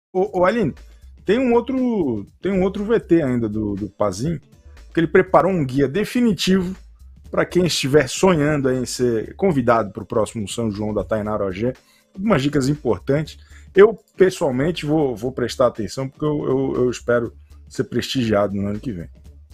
Ô, Aline, tem um outro VT ainda do Pazinho, que ele preparou um guia definitivo para quem estiver sonhando em ser convidado para o próximo São João da Tainara OG. Algumas dicas importantes. Eu, pessoalmente, vou prestar atenção, porque eu espero ser prestigiado no ano que vem.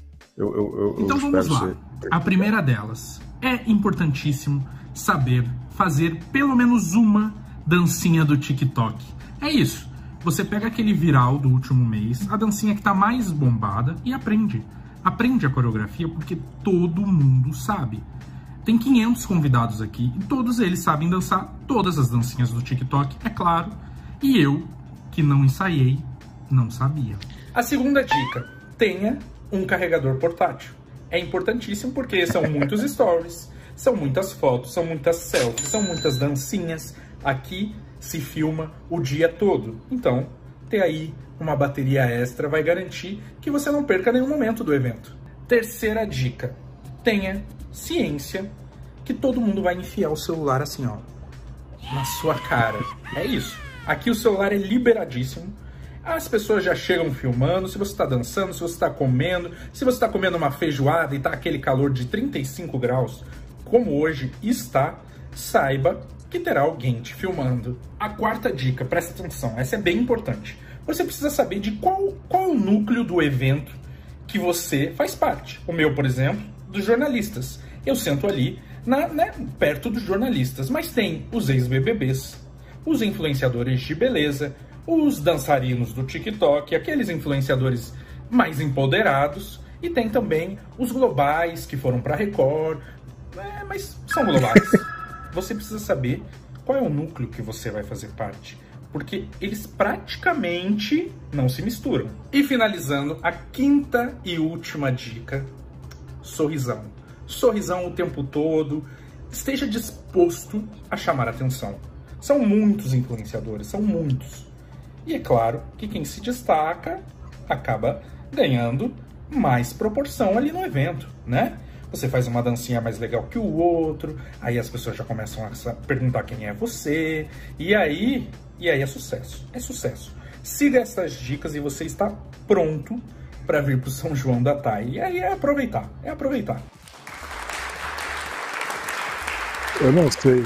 Então vamos lá. A primeira delas. É importantíssimo saber fazer pelo menos uma dancinha do TikTok. É isso. Você pega aquele viral do último mês, a dancinha que tá mais bombada, e aprende. Aprende a coreografia, porque todo mundo sabe. Tem 500 convidados aqui e todos eles sabem dançar todas as dancinhas do TikTok, é claro. E eu, que não ensaiei, não sabia. A segunda dica: tenha um carregador portátil. É importantíssimo porque são muitos stories, são muitas fotos, são muitas selfies, são muitas dancinhas. Aqui se filma o dia todo. Então, ter aí uma bateria extra vai garantir que você não perca nenhum momento do evento. Terceira dica: tenha ciência que todo mundo vai enfiar o celular assim, ó, na sua cara. É isso. Aqui o celular é liberadíssimo. As pessoas já chegam filmando, se você está dançando, se você está comendo, se você está comendo uma feijoada e tá aquele calor de 35 graus, como hoje está, saiba que terá alguém te filmando. A quarta dica, presta atenção, essa é bem importante. Você precisa saber de qual é o núcleo do evento que você faz parte. O meu, por exemplo, dos jornalistas. Eu sento ali perto dos jornalistas, mas tem os ex-BBBs, os influenciadores de beleza, os dançarinos do TikTok, aqueles influenciadores mais empoderados, e tem também os globais que foram para Record, mas são globais. Você precisa saber qual é o núcleo que você vai fazer parte, porque eles praticamente não se misturam. E finalizando, a quinta e última dica: sorrisão. Sorrisão o tempo todo, esteja disposto a chamar a atenção. São muitos influenciadores, são muitos. E é claro que quem se destaca acaba ganhando mais proporção ali no evento, né? Você faz uma dancinha mais legal que o outro, aí as pessoas já começam a perguntar quem é você, e aí é sucesso, é sucesso. Siga essas dicas e você está pronto para vir para o São João da Thay. E aí é aproveitar, é aproveitar. Eu não sei.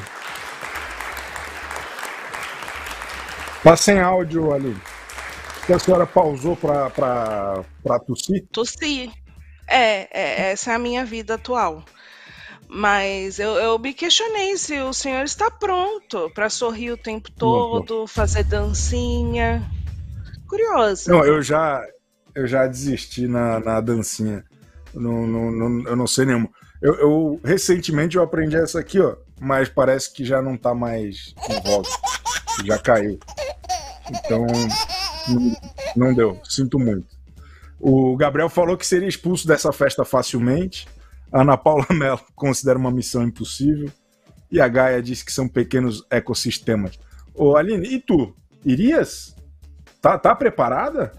Tá sem áudio ali. Que a senhora pausou pra tossir? Tossi. Essa é a minha vida atual. Mas eu me questionei se o senhor está pronto para sorrir o tempo todo, fazer dancinha. Curiosa. Não, eu já desisti na dancinha. Eu não sei nenhuma. Recentemente eu aprendi essa aqui, ó, mas parece que já não tá mais em voga. Já caiu. Então, não deu. Sinto muito. O Gabriel falou que seria expulso dessa festa facilmente. A Ana Paula Mello considera uma missão impossível. E a Gaia disse que são pequenos ecossistemas. Ô, Aline, e tu? Irias? Tá preparada?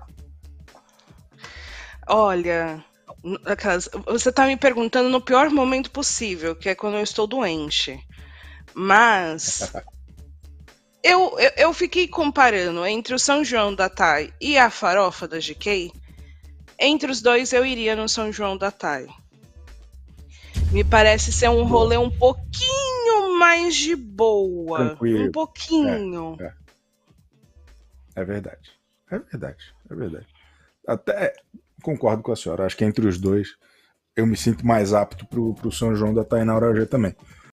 Olha, você tá me perguntando no pior momento possível, que é quando eu estou doente. Mas eu fiquei comparando entre o São João da Thay e a farofa da GK. Entre os dois, eu iria no São João da Thay. Me parece ser um rolê um pouquinho mais de boa. Tranquilo. Um pouquinho. É verdade. É verdade. É verdade. Até concordo com a senhora. Acho que entre os dois eu me sinto mais apto pro São João da Tainara OG também.